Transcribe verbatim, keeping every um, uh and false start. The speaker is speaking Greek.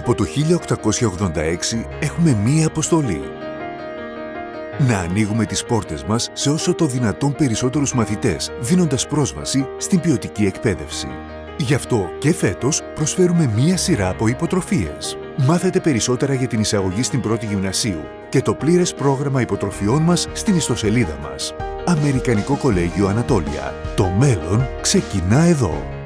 Από το χίλια οκτακόσια ογδόντα έξι έχουμε μία αποστολή. Να ανοίγουμε τις πόρτες μας σε όσο το δυνατόν περισσότερους μαθητές, δίνοντας πρόσβαση στην ποιοτική εκπαίδευση. Γι' αυτό και φέτος προσφέρουμε μία σειρά από υποτροφίες. Μάθετε περισσότερα για την εισαγωγή στην πρώτη γυμνασίου και το πλήρες πρόγραμμα υποτροφιών μας στην ιστοσελίδα μας. Αμερικανικό Κολέγιο Ανατόλια. Το μέλλον ξεκινά εδώ.